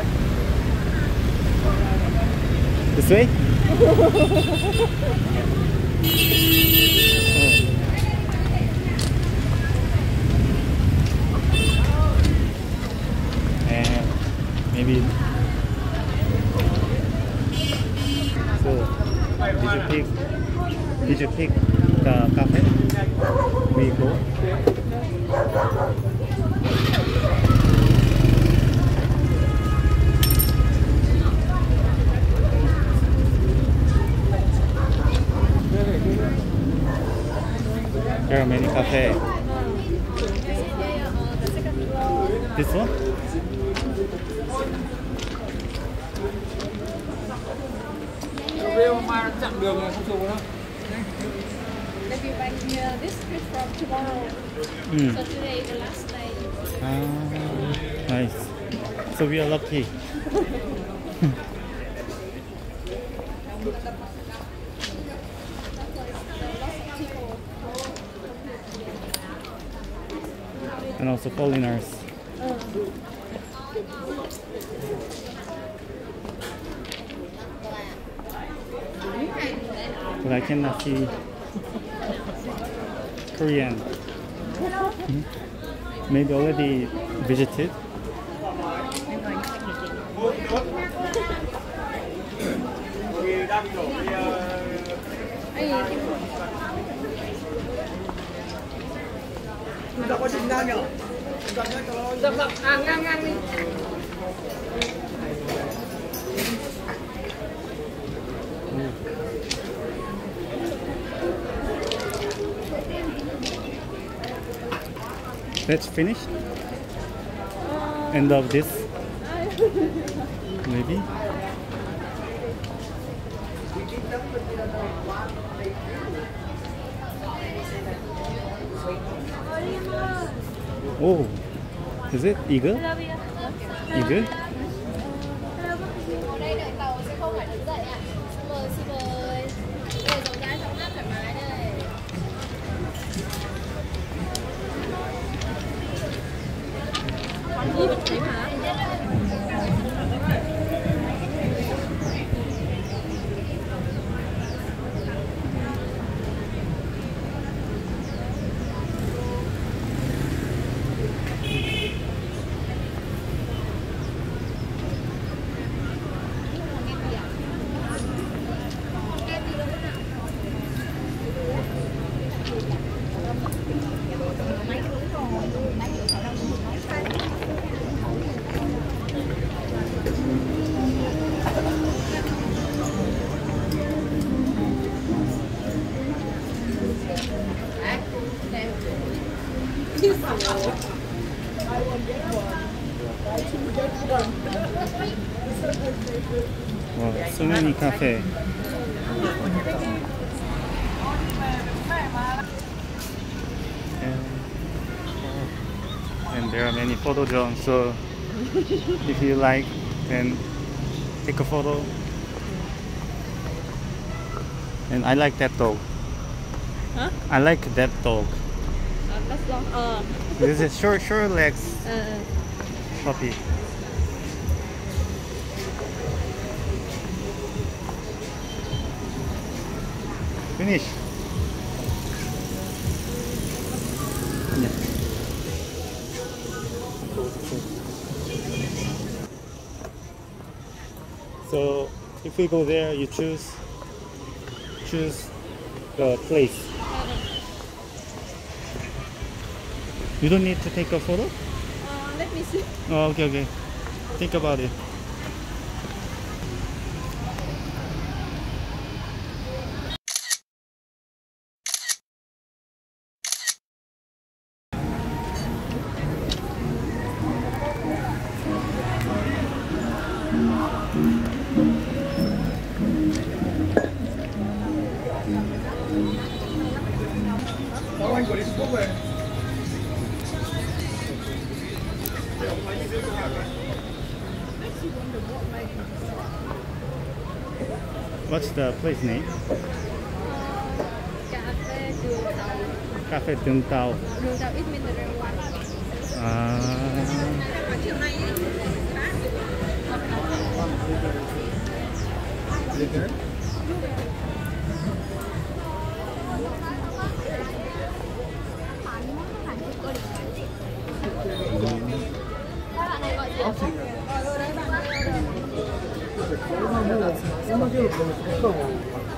This way? And maybe. So, did you pick the cafe? We go. There are many cafes. This one? Maybe when this trip from tomorrow. So today is the last day. Ah, nice. So we are lucky. And also foreigners. But I cannot see Korean. Maybe already visited. That's finished. End of this. Maybe. Oh, is it eagle? Eagle? Ở đây đợi tàu sẽ không phải đứng dậy ạ. Xin mời. Đây rộng rãi trong mát thoải mái đây. Quán gì vẫn thấy mà. Wow, so many cafes. And there are many photo drones, so if you like, then take a photo. And I like that dog. Huh? I like that dog. That's long. This is short legs puppy. Finish. Yeah. So if we go there, you choose the place. You don't need to take a photo? Let me see. Oh, okay. Think about it. What's the place name? Cafe Đường Tàu. Đường Tàu ít middle one. Ah. Các bạn này gọi gì ạ? Đấy, bạn đây order.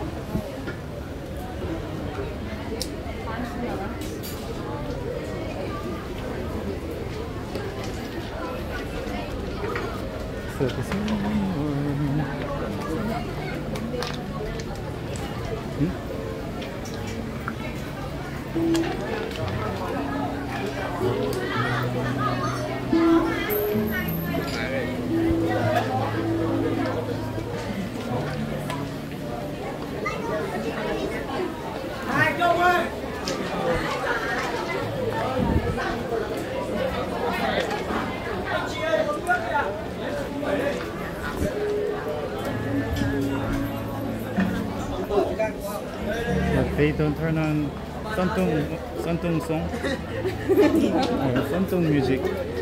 They don't turn on Santung song or Santung music.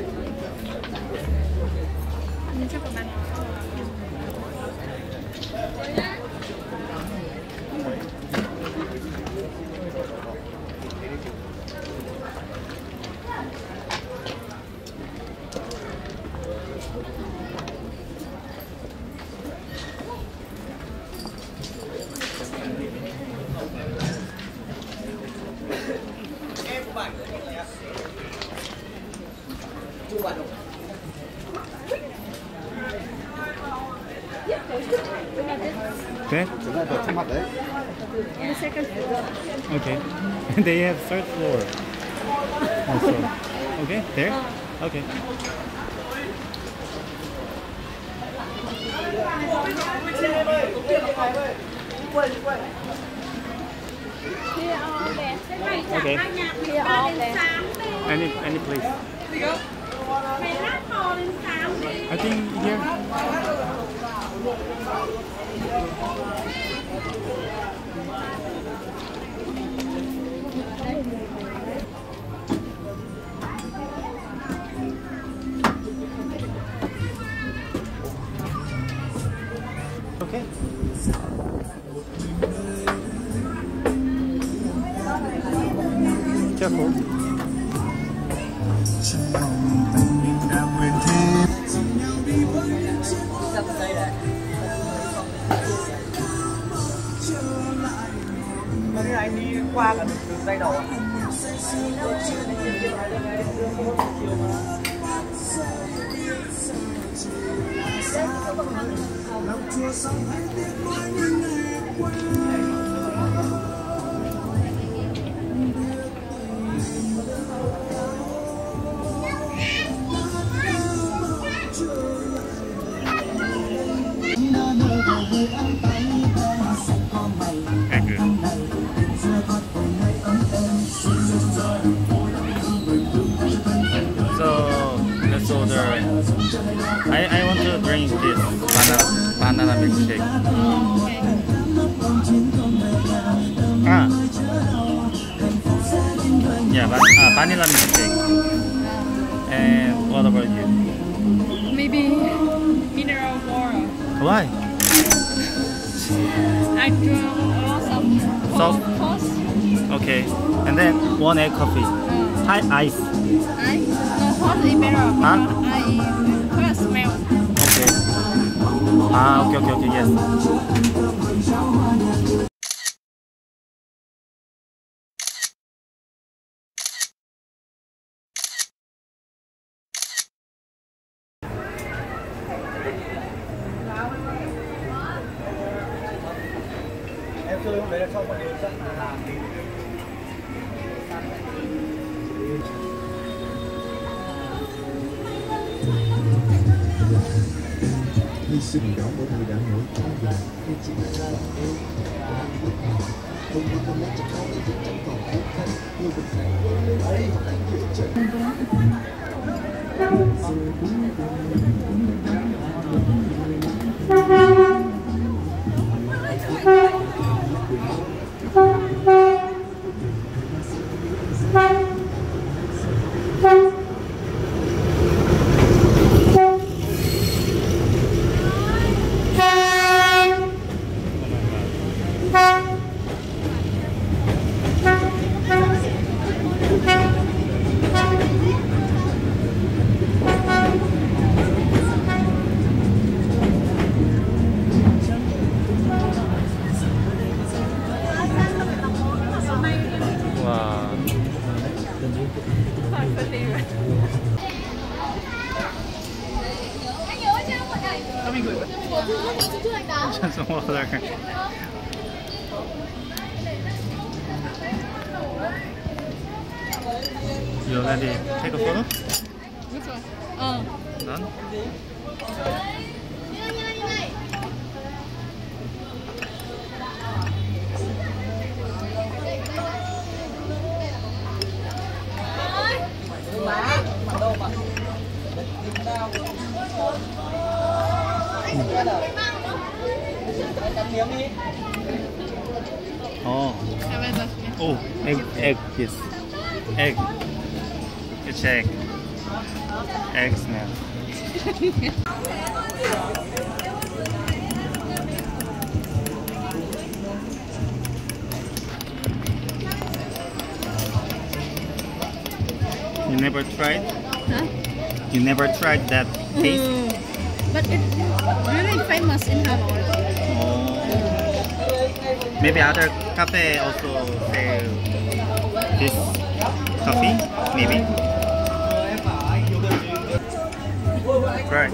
Okay. Okay. They have third floor also. Okay, there? Okay. Okay. Any place. I think here. Okay. Careful. Anh đi qua cả đường dây đầu. Let's order. I want to drink this banana milkshake. Ah. Yeah, vanilla milkshake. And what about you? Maybe mineral water. Why? I drink Salt. Toast. Okay. And then 1 egg coffee. High ice. No, hot mineral. Huh? I smell. Okay. Okay, yes. Em chơi hôm đấy là trong mọi người rất là làm đi. Hy sinh đó của thầy đã nổi trong lòng khi chỉ là không có tâm lý chắc chắn để chẳng còn khó khăn như bình thường ấy lại dựa chân Trước anh Đá. Some water. You already take a photo? Which one? Done? Như này. Oh. Oh, egg, yes. Egg. It's egg. Egg smell. You never tried? Huh? You never tried that taste? But it's really famous in Hanoi. Oh. Maybe other cafe also sell this coffee? Maybe? Right.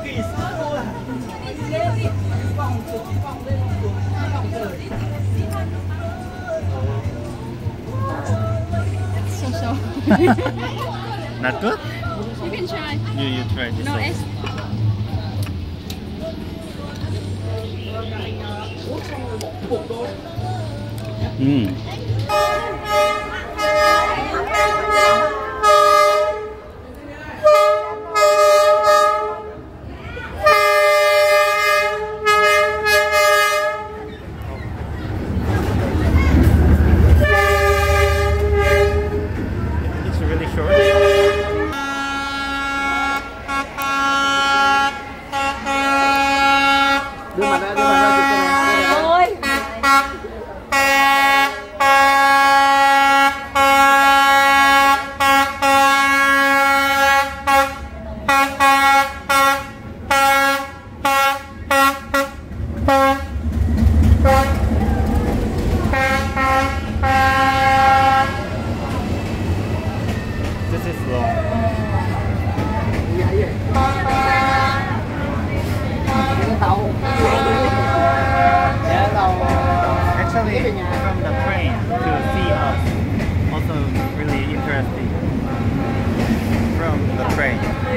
So. Not good? You can try. You try this No one. S. It's really short. Đưa mặt ra chụp cái này. Ôi. This is long. Actually, from the train to see us, also really interesting. From the train.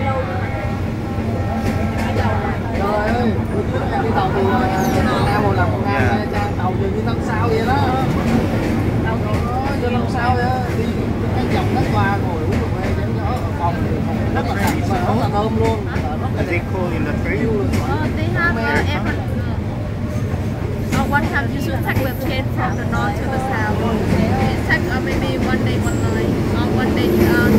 Trời ơi, bữa trước em đi tàu thì em một lần một ngày tàu dường như 5 sao vậy đó. Tàu cho 5 sao vậy đó. Đi cái dòng đất qua ngồi uống cà phê cho nó ở phòng rất là sạch và rất là thơm luôn. Is it cool in the train? They have airport. One time you should take the train from the north to the south. It takes maybe 1 day, 1 night, or 1 day